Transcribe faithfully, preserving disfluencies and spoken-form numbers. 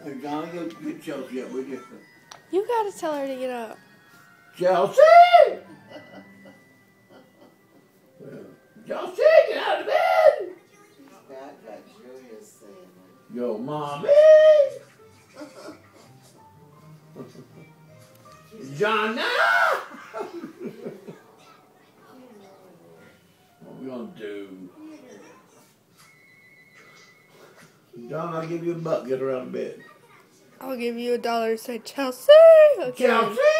Hey, John, go get Chelsea up, would you? You gotta tell her to get up. Chelsea! Chelsea, get out of bed! God got Julia saying it. Yo, mommy! John, now! What we gonna do? John, I'll give you a buck. Get her out of bed. I'll give you a dollar to say Chelsea. Okay. Chelsea!